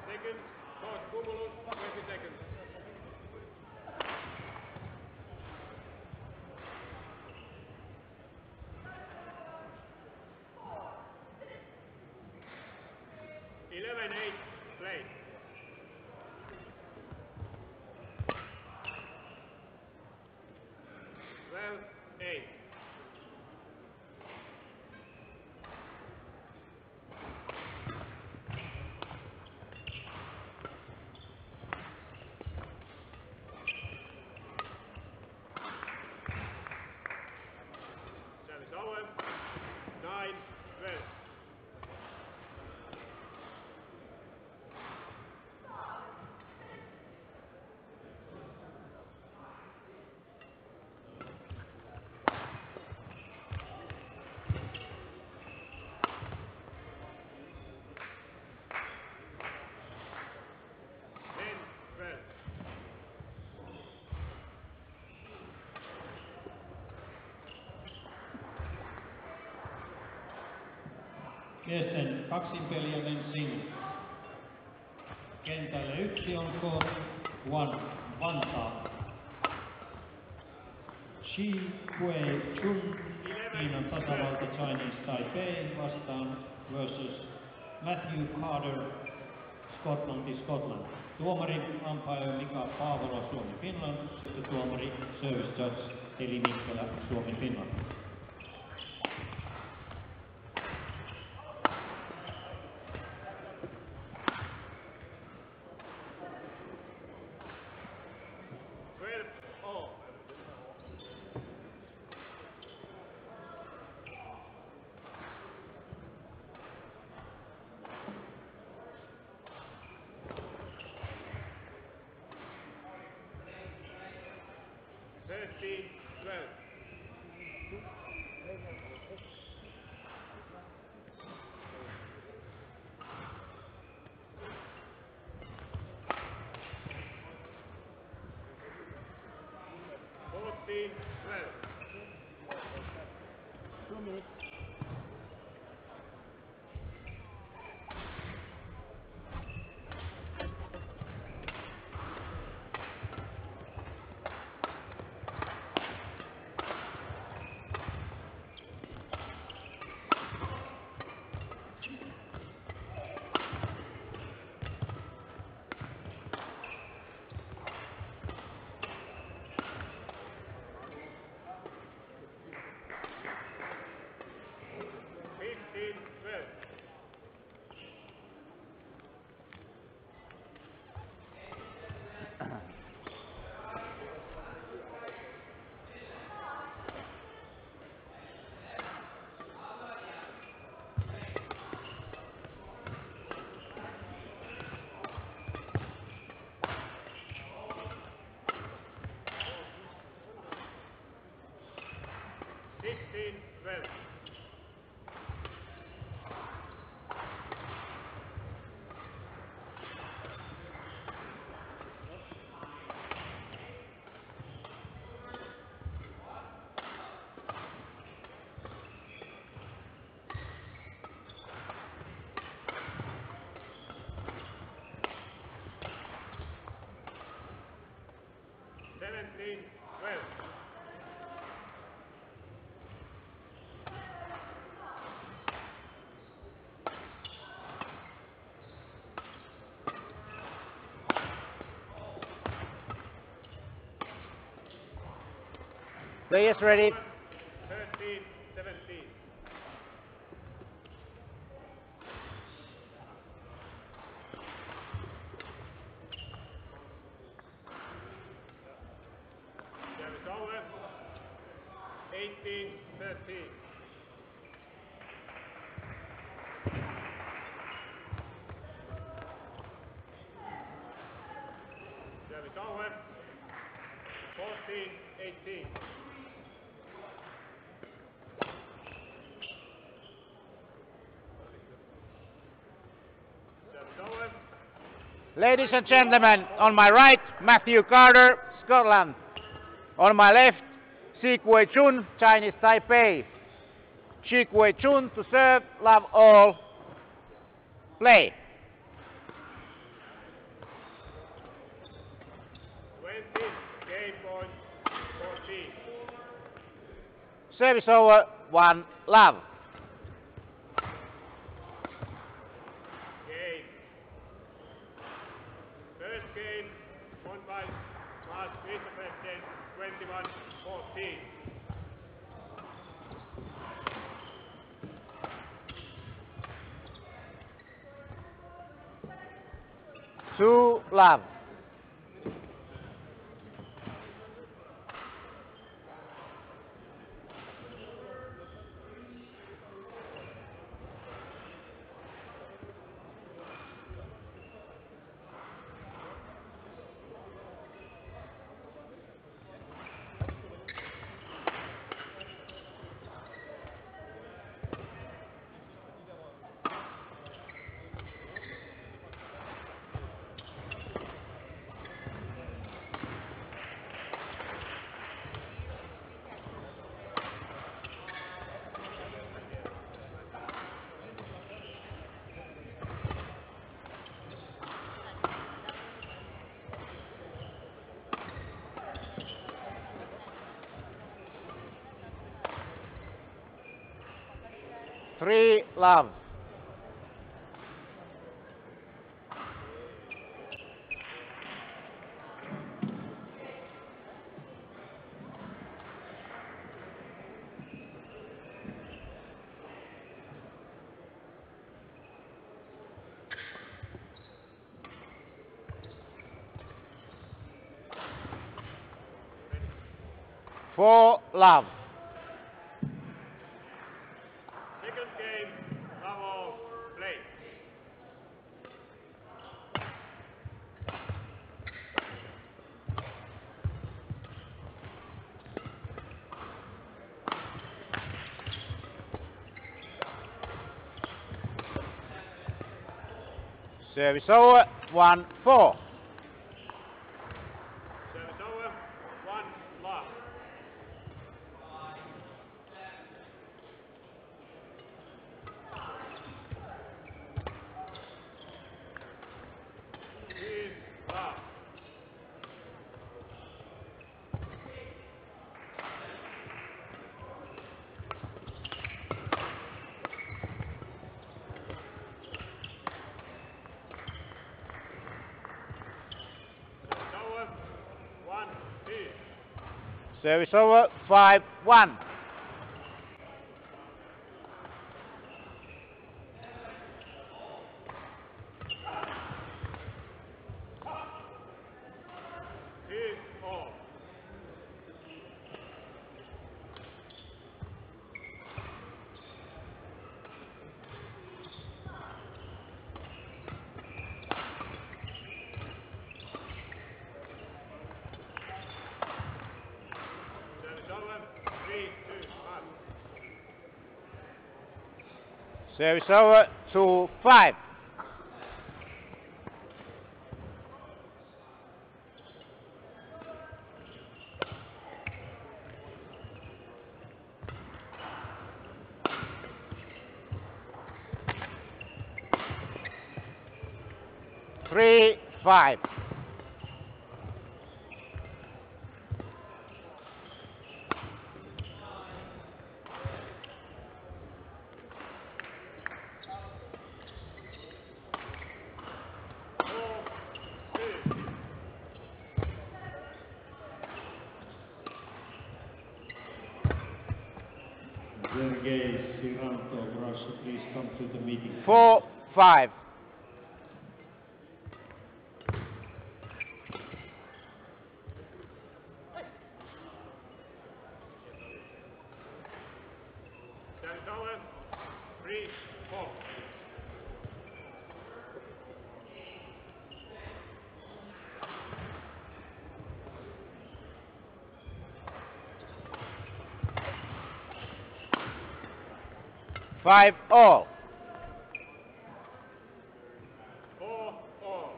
seconds. Pause cumulus, 20 seconds. Play. 12-8. Service over. 9-12. Miesten kaksinpeliä Vensin. Kentälle 1 on court 1 Vantaa. Shih Kuei Chun, Kiinan tasavalta Chinese Taipei vastaan versus Matthew Carter, Scotland. Tuomari umpire Mika Paavola, Suomi-Finland. Tuomari service judge Eli Mikkelä, Suomi-Finland. Players ready. 13-17. Service over. 18-13. Service over. 14-18. Ladies and gentlemen, on my right, Matthew Carter, Scotland. On my left, Shih Kuei Chun, Chinese Taipei. Shih Kuei Chun to serve, love all, play. 20. Game point 14. Service over, 1 love. Game. First game won by Mars Vice-President 21-14. Two love. Three love. Four love. Second game, Bravo, play. Service over, 1-4. Service over, 1 love. Three love. Service over, 1-2. Service over, 5-1. Two all. Service over, 3-2-1. Service over, 2-5. Three, 5. Four, 2. Sergei Sirantov, Russia, please come to the meeting. 4-5. Service over, 3-4. 5 all. 4 all.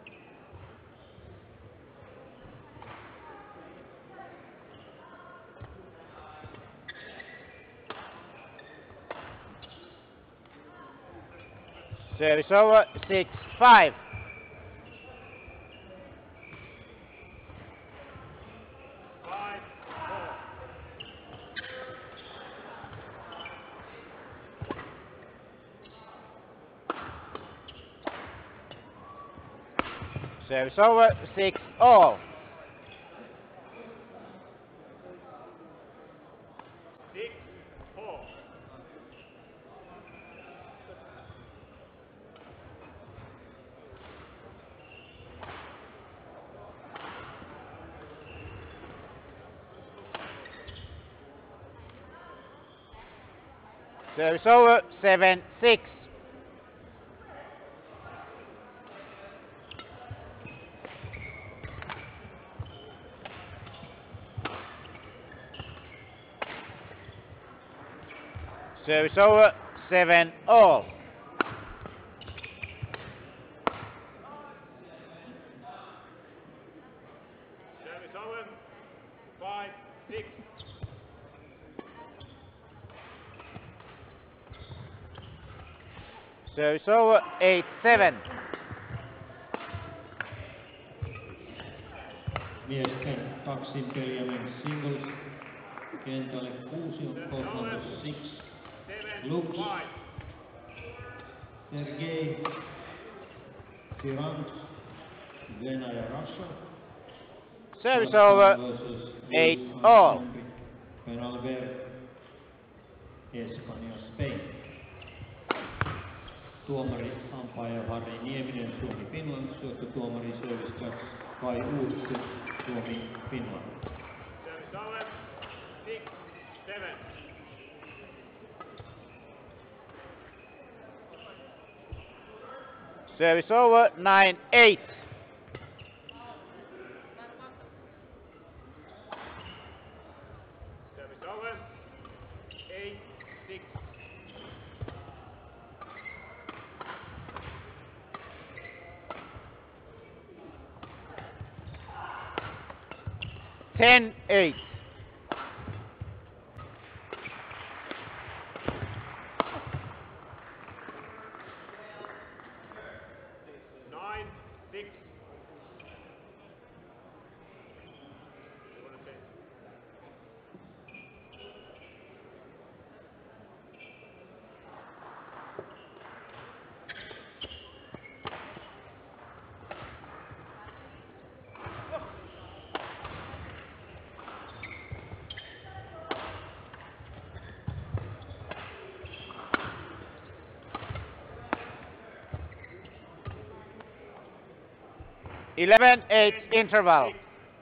Service over, 6-5. Service over, 6-all. 6-4. Service over, 7-6. Service over, 7-all. Service over. 5-6. Service over, 8-7. Miesten kaksin peliamen singles. Kentälle 6 on court number 6. 7-5. Looks. Sergei. Tirant. Venäjä, Russia. Service over, 8-all. Penalver. Espanja, Spain. Tuomari umpire Harri Nieminen, Suomi, Finland. Syöttötuomari service judge Kai Uuttu, Suomi, Finland. Service over. 6-7. Service over, 9-8. Service over. 8-6. 10-8. Nine, 6. Eleven, 8 interval.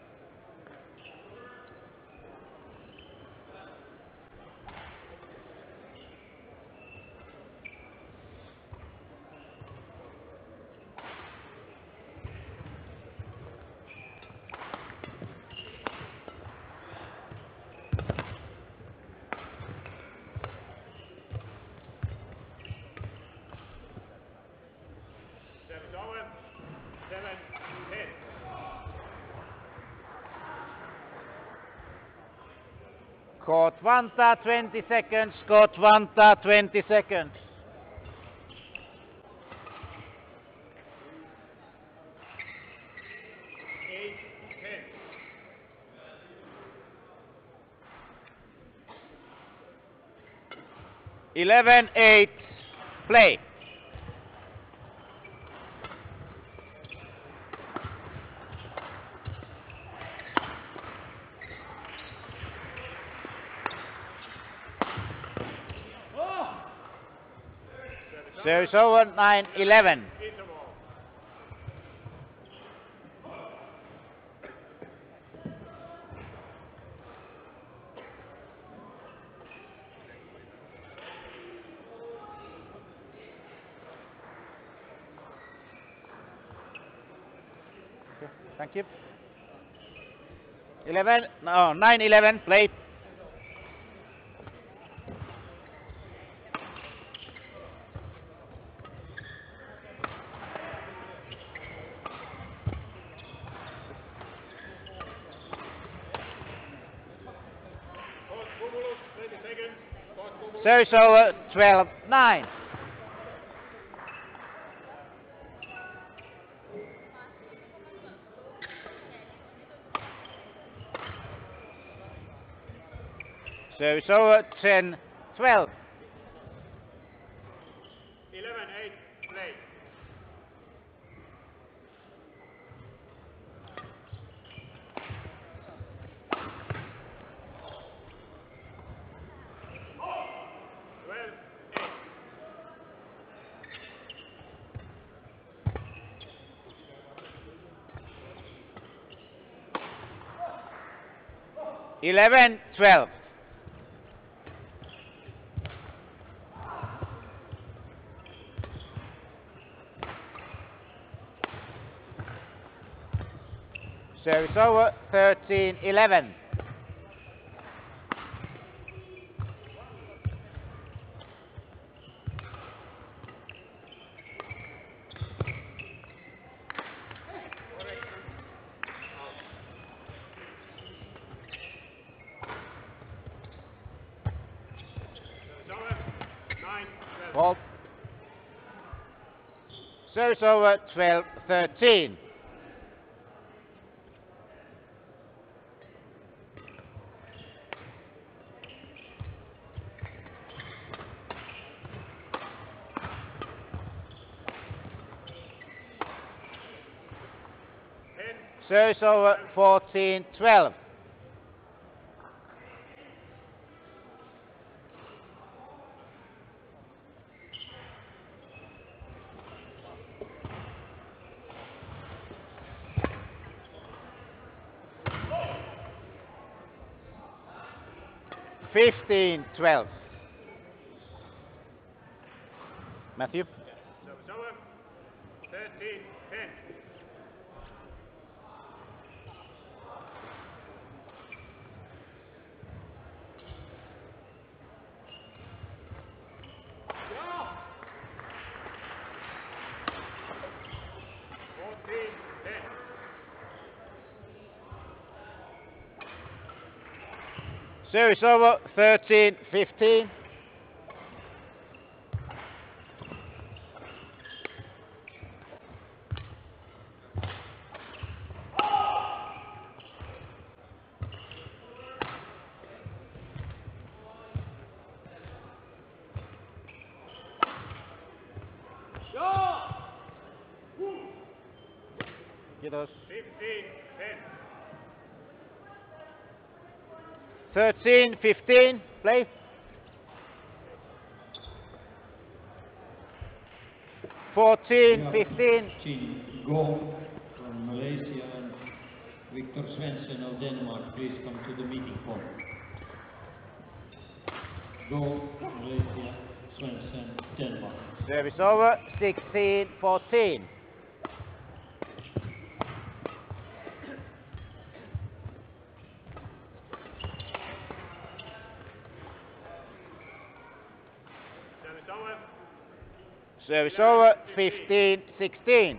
Service over. 7-10. Court Vanta, 20 seconds. Court Vanta, 20 seconds. Eight, 10. 11-8. Play. Service over, 9-11. Interval. Thank you. 9-11. Play. Court Cumulus, 20 seconds. Court Cumulus. Service over, 12-9. Service over, 10-12. 11-8. Play. 11-12. Service over, 13-11. Fault. Service over, 12-13. Service over, 14-12. Fifteen, 12. Matthew. Service over. 13-10. Service over, 13-15. Kiitos. 15-10. 13-15, play. Yeah. 14-15. Chin Go from Malaysia and Victor Svensson of Denmark, please come to the meeting point. Go, Malaysia, Svensson, Denmark. Service over, 16-14. Service over. Service over, 15-16.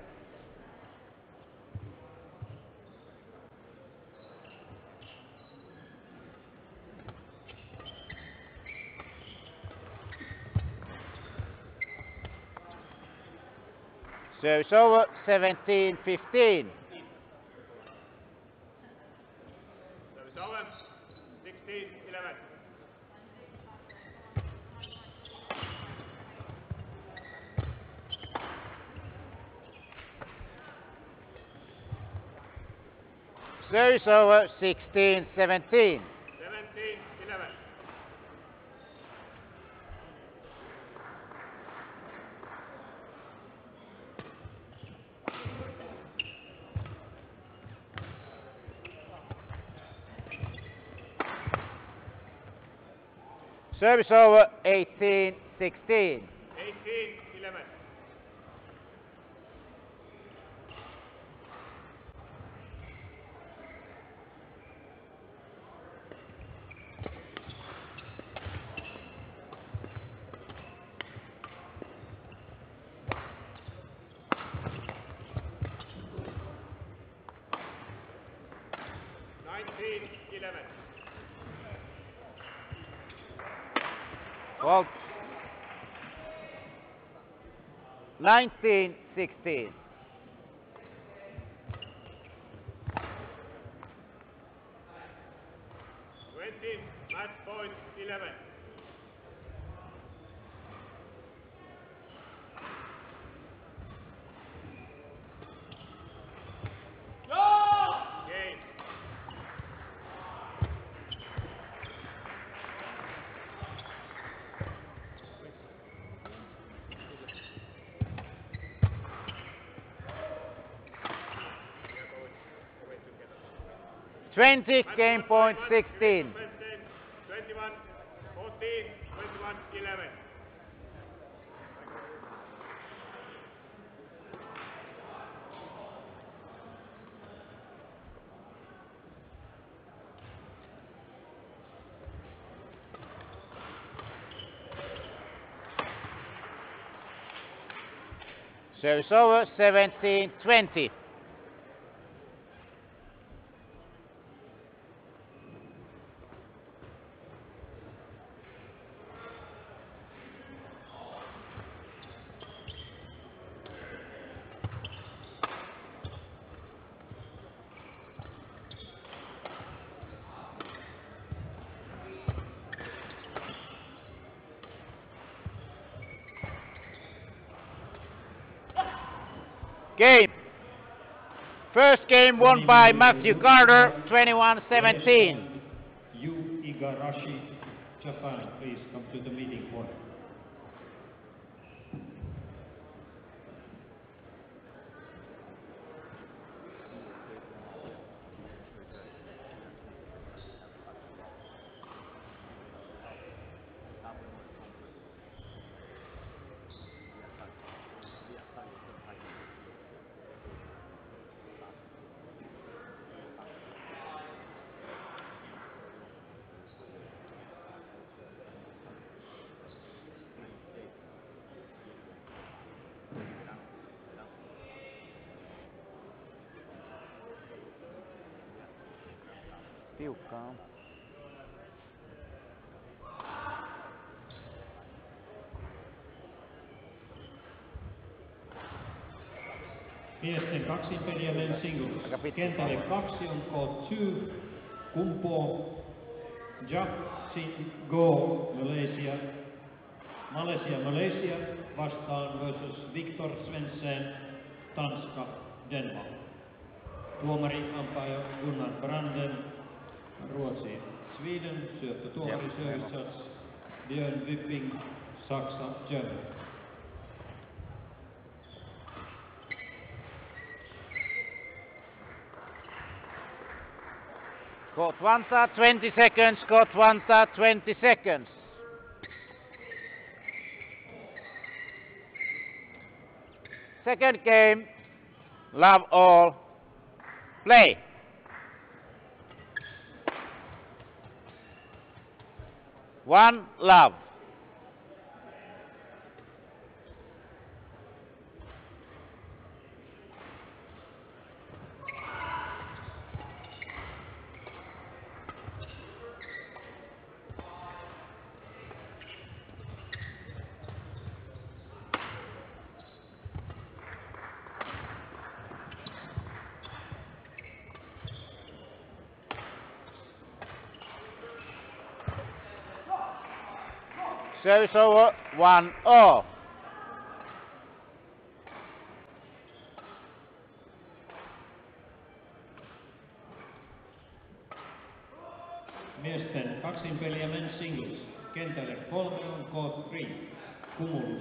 Service over, 17-15. Service over. 16-11. Service over, 16-17. 17-11. Service over, 18-16. 18-11. Fault. 19-16. 20, match point 11. Game. 20, game point 16. 21, 14, 21, 11. Service over, 17-20. Game. First game won by Matthew Carter, 21-17. Yu Igarashi, Japan, please come to the meeting point. Tiukkaa. Miesten kaksinpeliä men singles. Aika pitkä Kentälle pallo. 2 on court 2. Kumpo Ja Sit Go Malaysia vastaan versus Viktor Svensson Tanska Denmark. Tuomari umpire Gunnar Branden, Ruotsi Sweden, syöttötuomari service judge Björn Wipping, Saksa Germany. Court 20 seconds, court 20 seconds. Second game, love all, play. One love. Service over, 1-0. Miesten kaksinpeliä men singles. Kentälle 3 on court 3. Kumulus.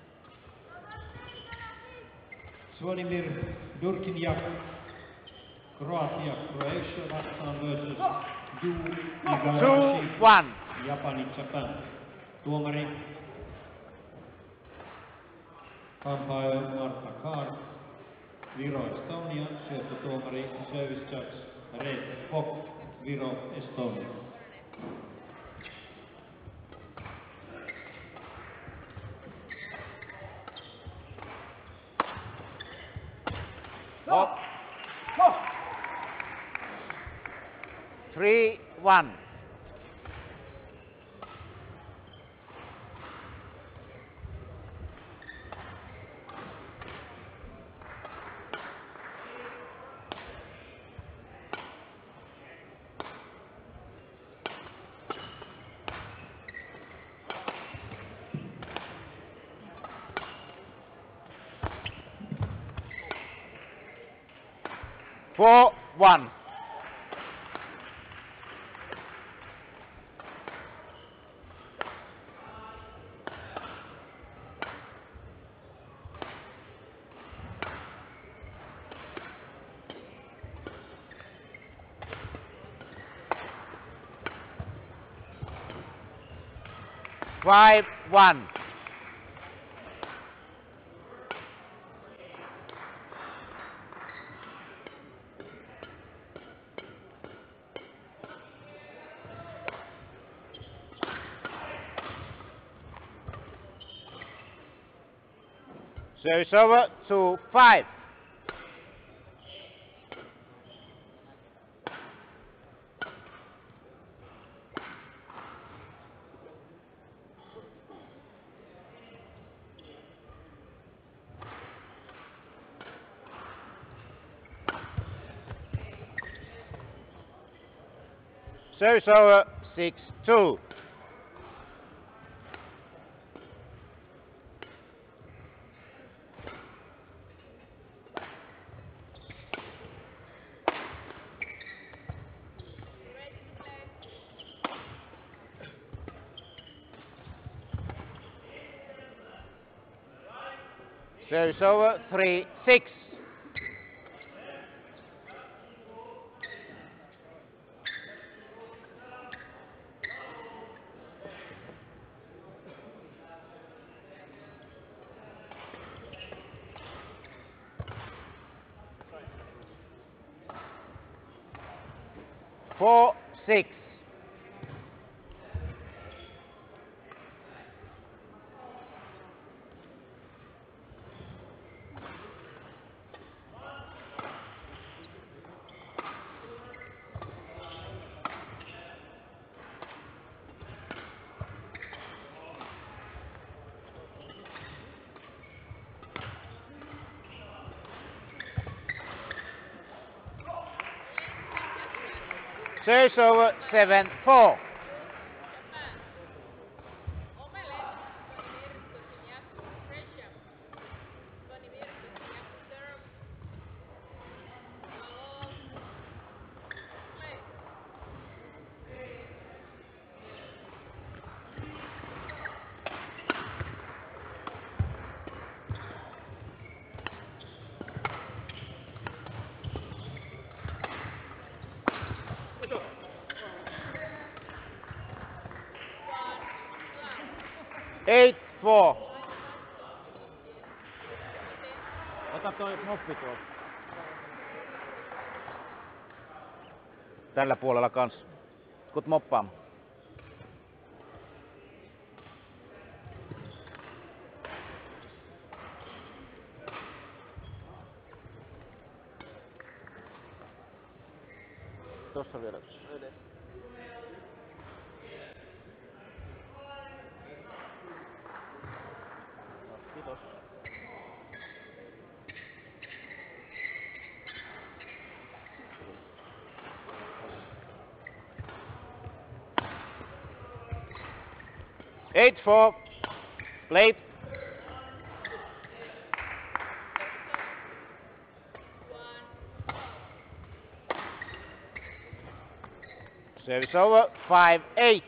Zvonimir Durkinjak, Croatia vastaan versus Yu Igarashi, 2-1. Japani Japan. Tuomari umpire Marta Kaar, Viro Estonia, syöttötuomari service judge Red Fock, Viro Estonia. Oh. 3-1. Four, one. 5-1. Service over to 5. Service over 6-2. Service over 3-6. Four, 6. Service over 7-4. Eight, 4. Ota toi moppi tuolta. Tällä puolella kans. Kut moppaamaan. Tossa vielä. Kiitos. Eight, 4. Plate. Service over 5-8.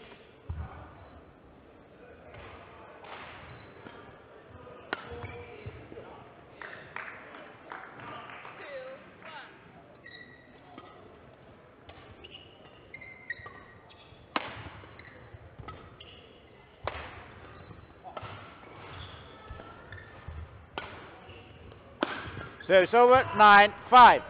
Service over 9-5.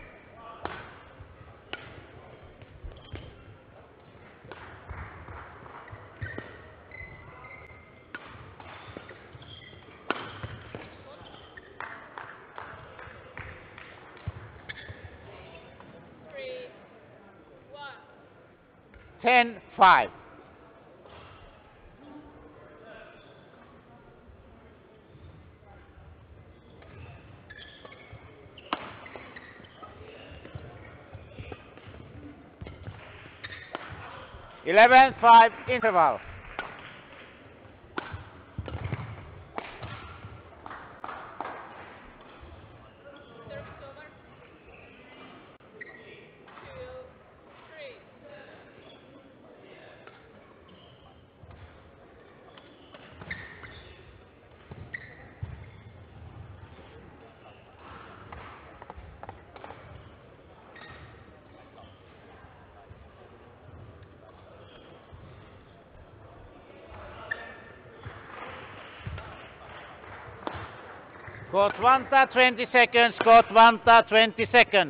Three, 1. 10-5. Eleven, 5 interval. Service over. 2, 3. Kotvanta 20 seconds, Kotvanta 20 seconds.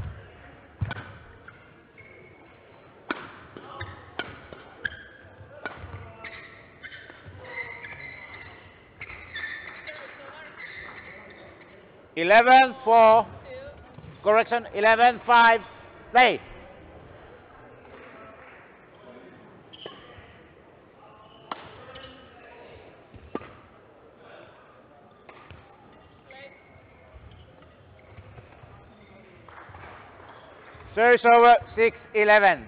Service over. 11-4, 2. correction, 11-5, play. Play. Service over, 6-11. Service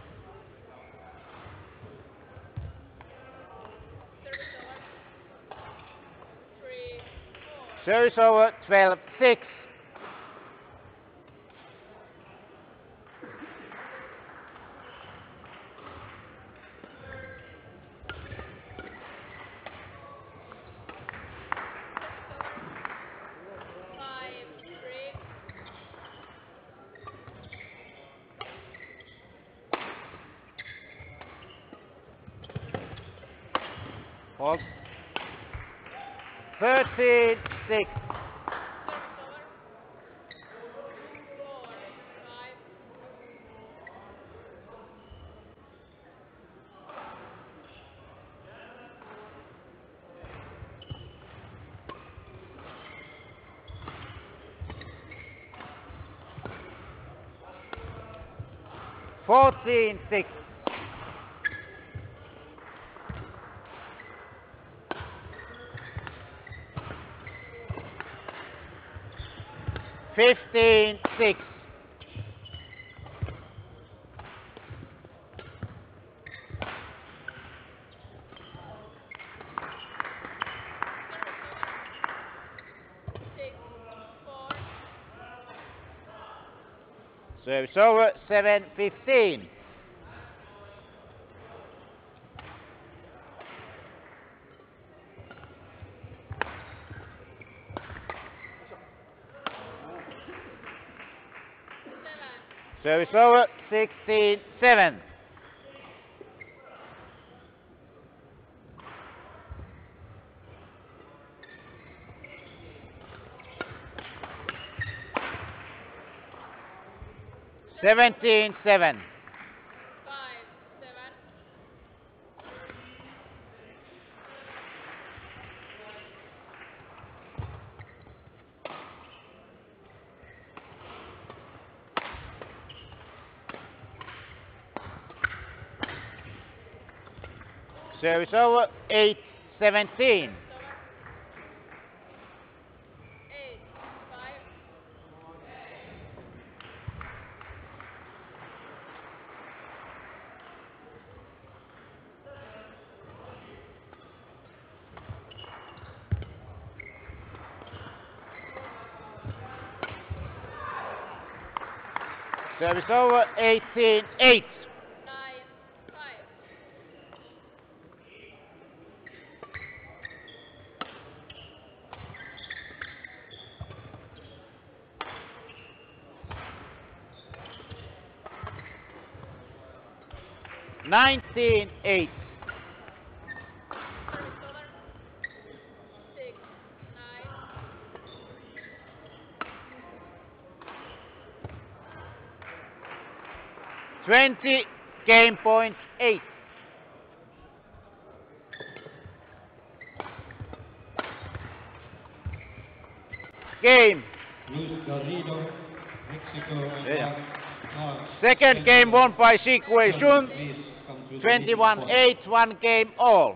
over. 3-4. Service over, 12-6. Service over. 5-3. Hold. 13-6. Service over. 4-5. 14-6. 15-6. Service over. 6-4. Service over, 7-15. Service over, 16-7. Seventeen, 7. 5-7. Service over, 8-17. Service over. 8-5. Service over, 18-8. 9-5. Nineteen, 8. Service over. 6-9. 20, game point 8. Game. Luis Garrido, Mexico and Yeah. Mark Second game won by Shih Kuei Chun. Please come to the meeting 21-8, one game all.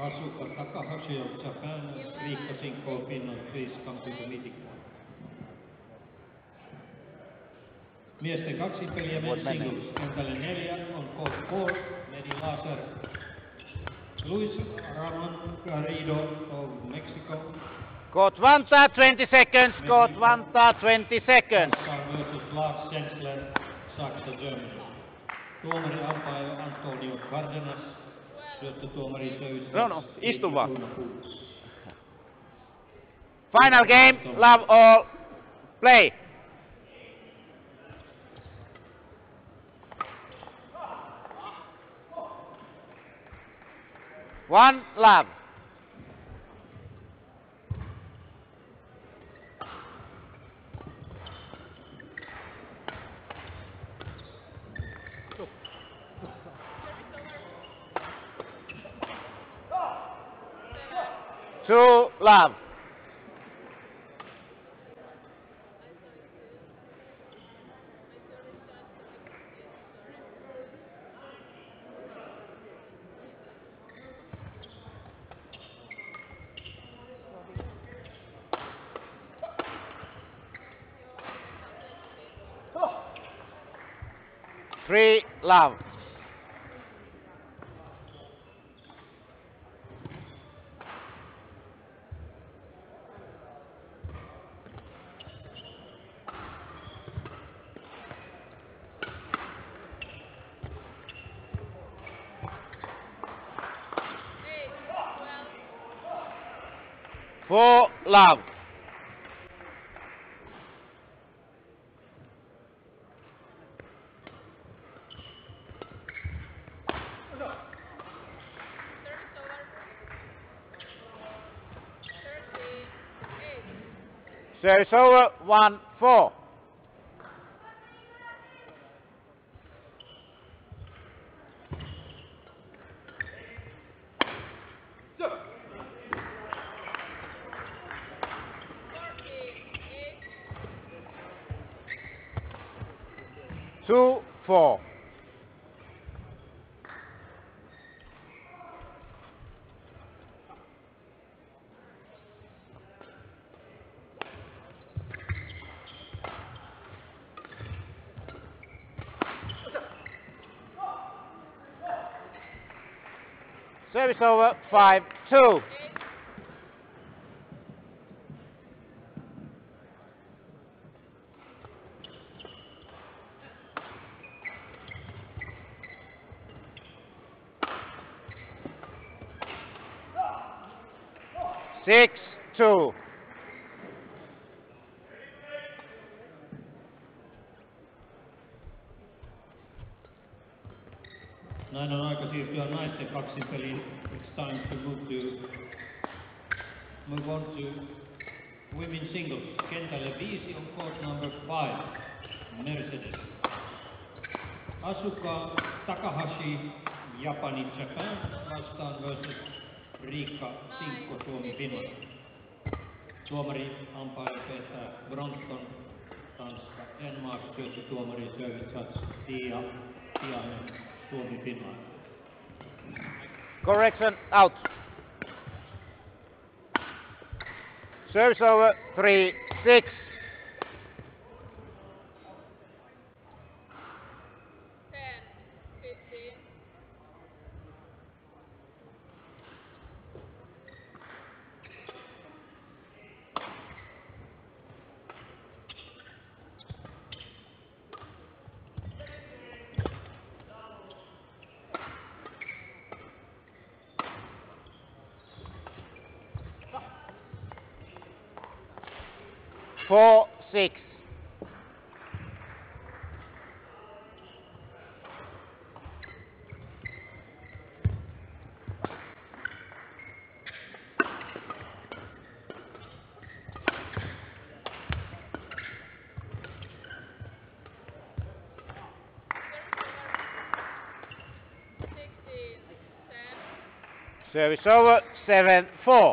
Asuka Takahashi of Japan, Riikka Sinkko of Finland, please come to the meeting point. Miesten kaksipeli ja men's singles. Kentälle 4 on court 4, Medi Laser. Luis Ramon Garrido of Mexico. Court 20 seconds, court 20 seconds. Vastaan versus Lars Sensler, Saksa, Germany. Tuomari umpire Antonio Cardenas. Syöttötuomari Söysä. No, istu vaan. Final game, love all, play. One love. Two love. Three love. Four love. Service over 1-4. Two, 4. Service over 5-2. Six, 2. Näin on aika siirtyä naisten kaksipeliin. It's time to move on to women's singles. Kentälle 5 on court number 5, Mercedes. Asuka Takahashi, Japani, Japan, vastaan versus Riikka Sinkko, Suomi, Finland. Tuomari umpire Peter Bronson, Tanska, Denmark, syöttötuomari Service Tia Tianen, Suomi, Finland. Correction out. Service over 3-6. Four, 6. Service over 7-4.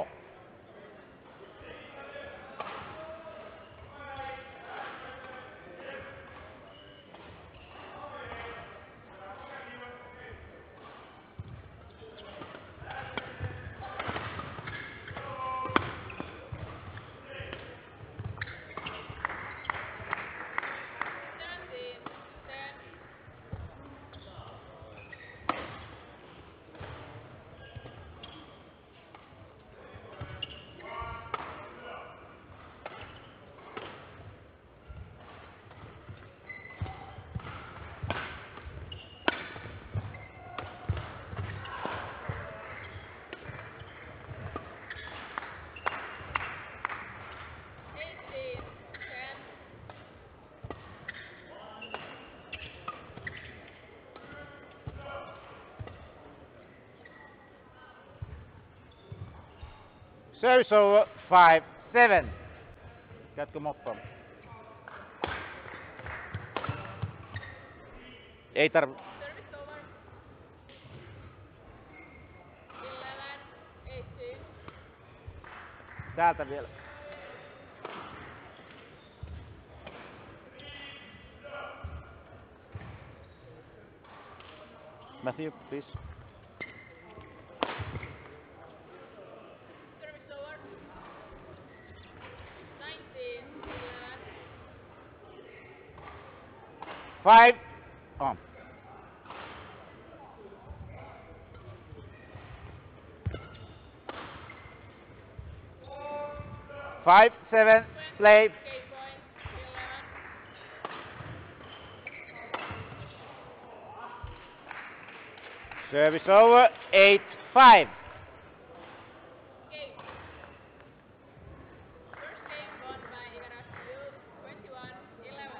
Service over 5-7. Jatko moppa. Ei tarvi. Service over. 11-18. Täältä vielä. Matthew, please. Service over. 19-11. 5 on. Five, 7, play. Game point. 11. Service over 8-5. Game. First game won by Igarashi 21-11.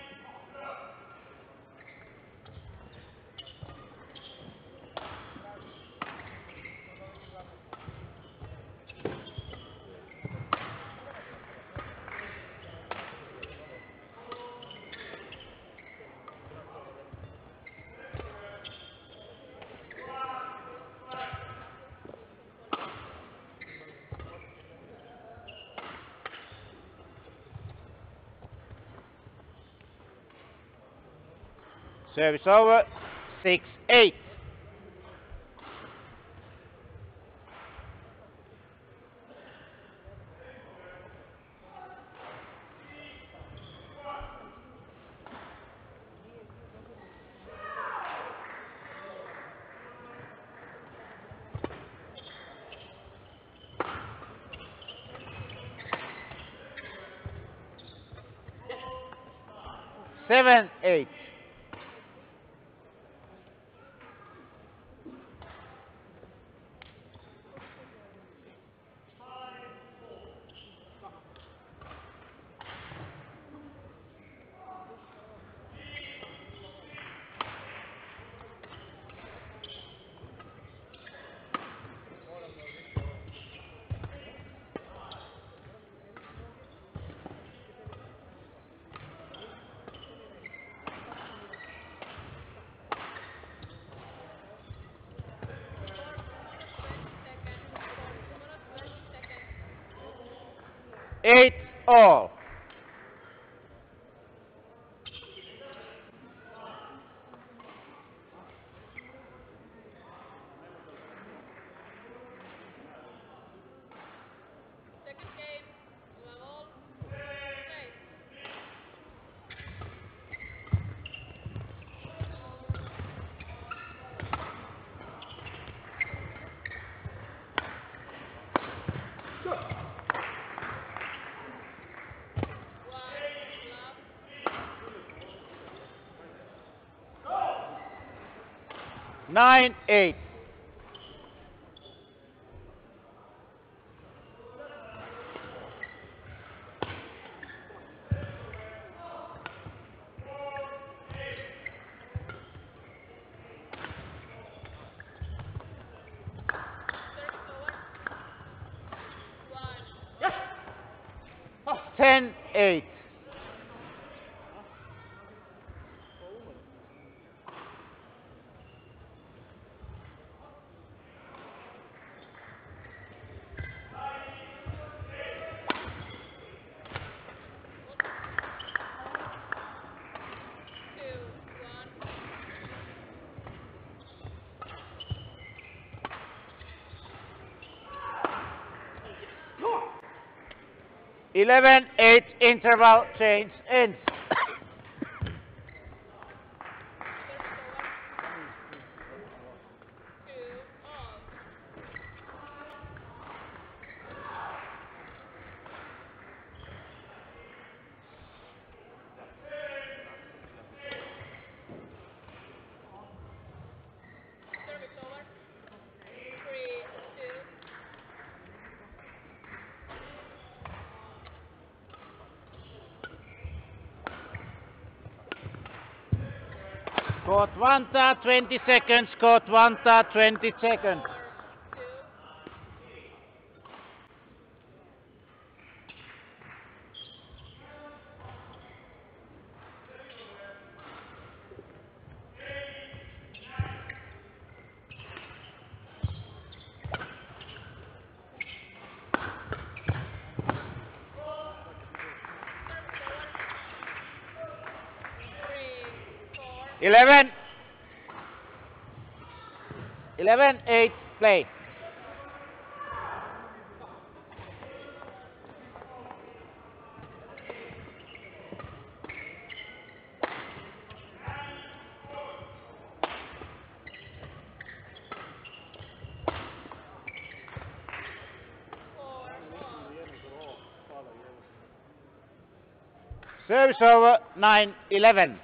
Service over 6-8. Seven, 8. Eight all. Second game. Level. Play. One. 9-8. Service over. 1. 10-8. Two. 1. 11-8 interval change ends. Two. All. Service over. 3. 2. Court 1 20 seconds, court 1 20 seconds. 2. 11. 11-8, play. Service over, 9-11.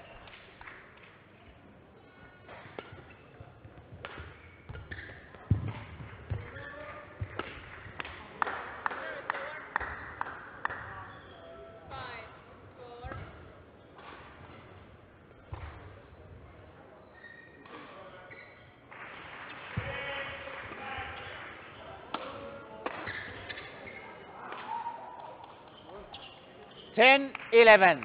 Ten, 11.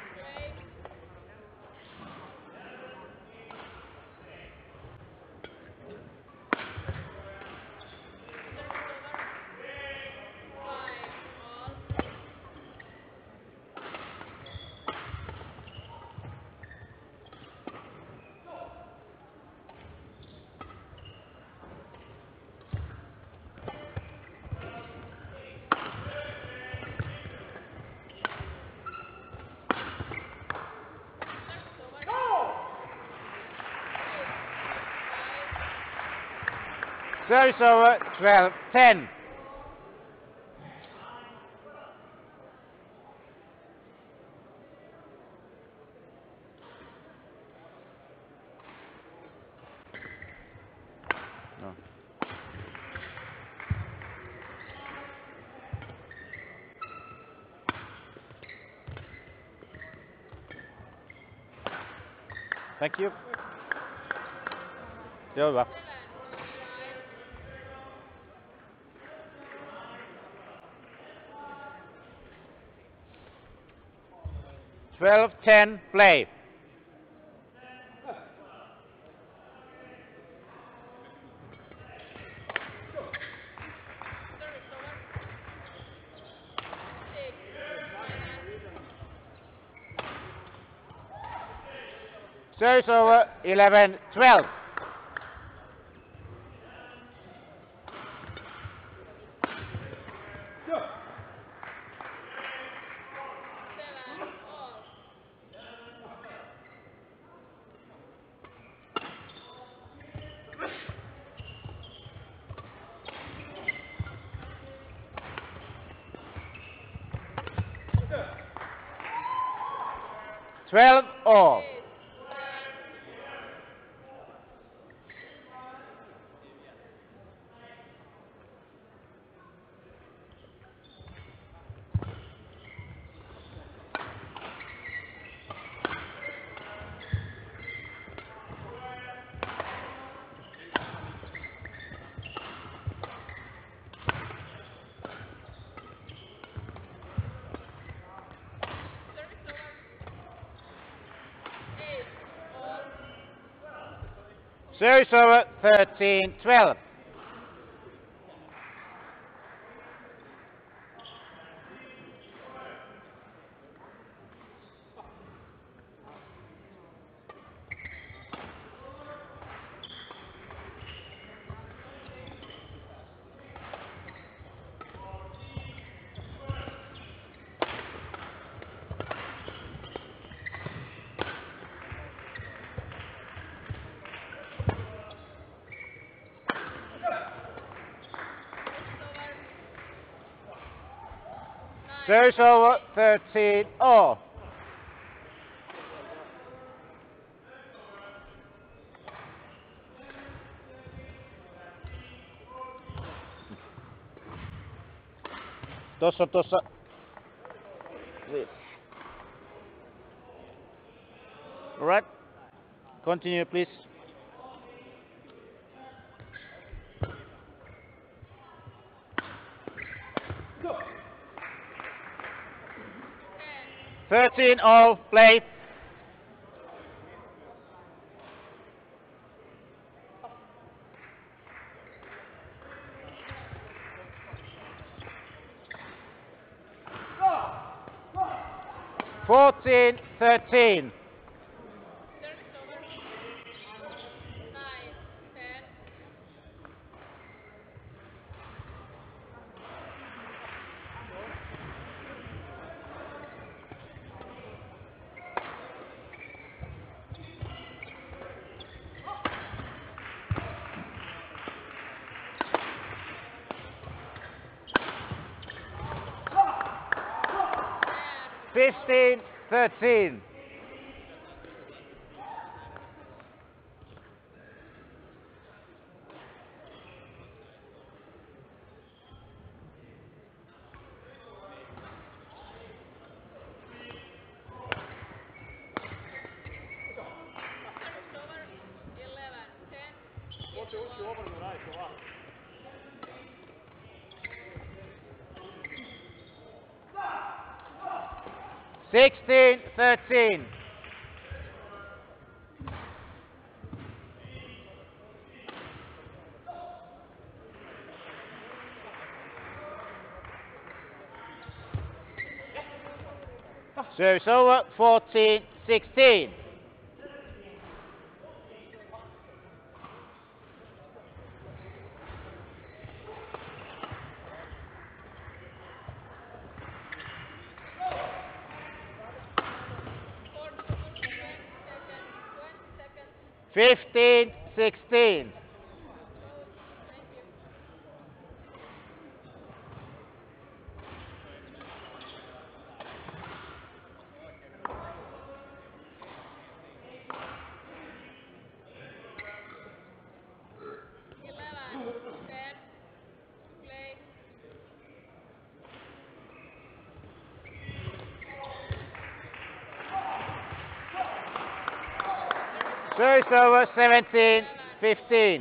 Service over, 12-10. No. Thank you. Hyvä. Twelve, 10, play. Service over, 11-12. Twelve all. Service over, 13-12. Service over, 13-all. Tossa. All right. Continue, please. Go. 13-all, play. Go. 14-13. 15-13. Service over 11-10. Uši obrnu raditi ovako. Sixteen, 13. Service over, 14-16. Four, 10 seconds, 20 seconds. 15-16. Thank you. Play. Service over, 17-15.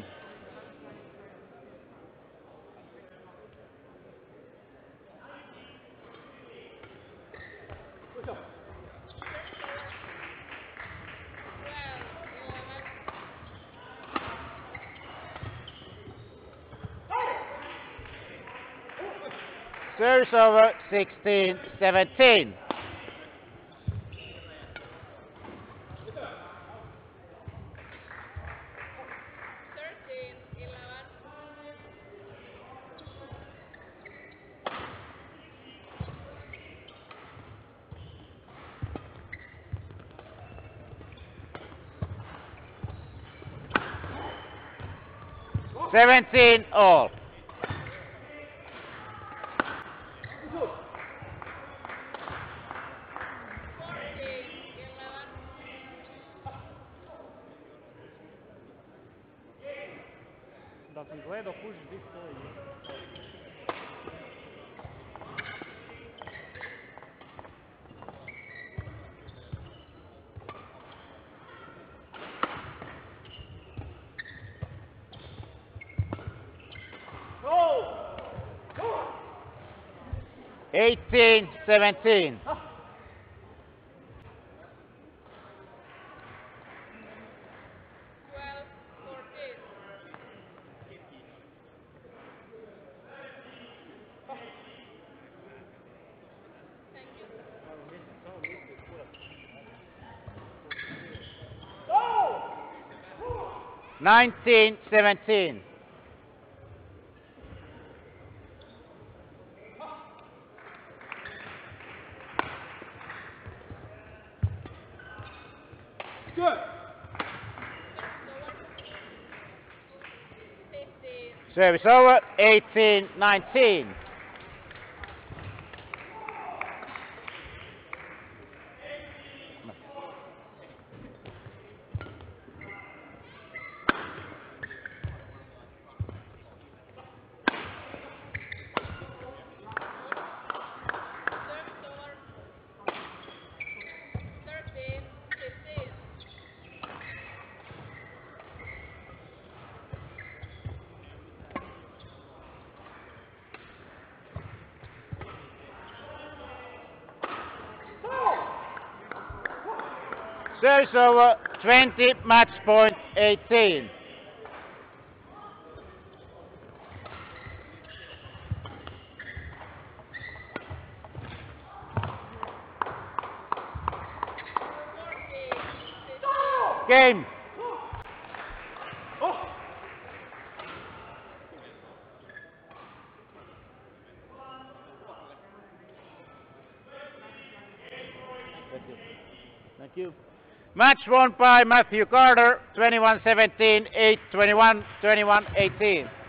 Service over, 16-17. Seventeen all. Da sam gledao kuć gdje stoji. Go! 18-17. Thank you. 19-17. Good! Service over, 18-19. Service over, 20, match point 18. Game. Thank you. Match won by Matthew Carter, 21-17, 8-21, 21-18.